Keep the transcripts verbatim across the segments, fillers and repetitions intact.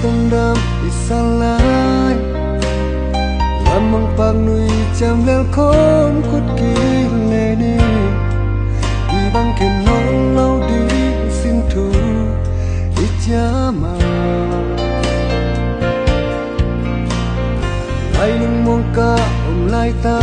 tâm đam isalai lamang pagnui cham lel kon kut ki leni ibang kenon lau di sin tu ijama lai nung mong ka om lai ta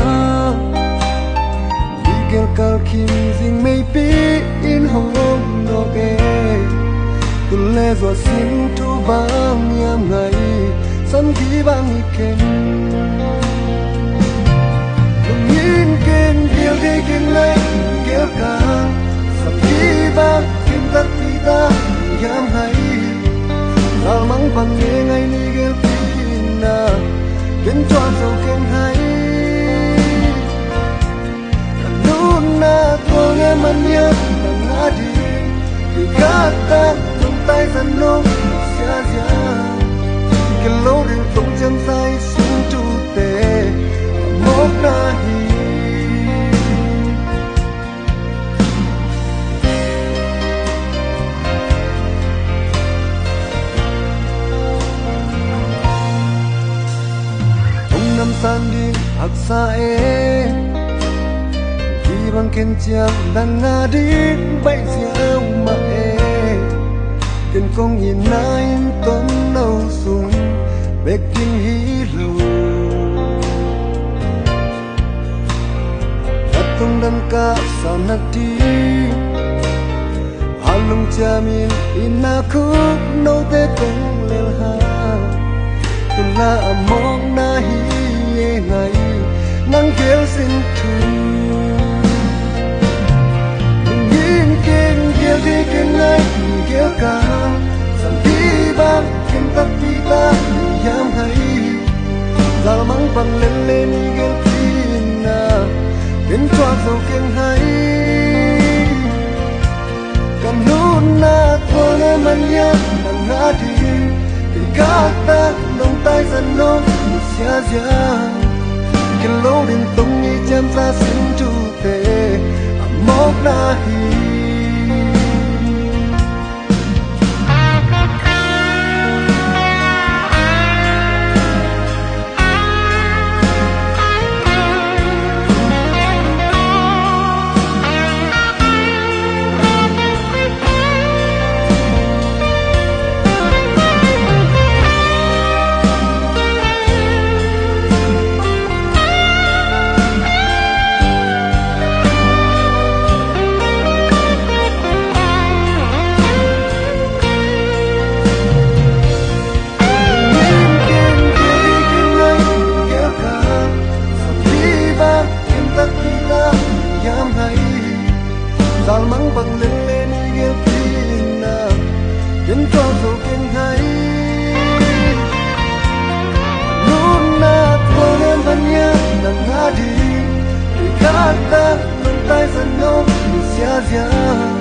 digel kal kim zing mei pi in hong om no ge tu le zo sin tu bang yam ngai san ki bang iken lung yin ken gel de ken lai gel ka san ki bang kim ta ti ta yam ngai al mang bang ye ngai ni gel pi na ken cho zo ken hai kanun na to ye man ye na di ki kata tay dần nông xa xa cái lối đường tung chân say xuống tu tê mốt na hi ông năm san đi hắc xa e đi bằng kiên chiang đằng na đi bay diêu mà e ken kong in nain ton nâu sung bek king hi lo atung dam ka sanati halung chamin inaku no te tong lel ha tula among na hi ye ngai nang gel sin tu yin ken gel di ken ngai gel ka san ti bang ken ta ti ta yam hai zal mang bang len len gel tin na ken chwa zo ken hai kan nun na to le man ya nang na di ki ka ta nong tai san nong sia sia ken lo din tung ni jam sa sin tu te amok na hi zal mang bang lên lên gel tin na ken cho zo ken hai nun na to le man ya na nga di ki ka ta nong tai san no sia sia